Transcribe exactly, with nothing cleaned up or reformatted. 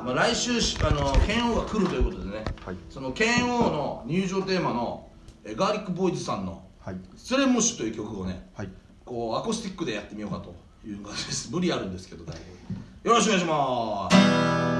まあ、来週あの剣王が来るということでね、はい、その剣王の入場テーマのえガーリックボーイズさんの「スレンムッシュ」という曲をね、はい、こうアコースティックでやってみようかという感じです。無理あるんですけどだいぶよろしくお願いします。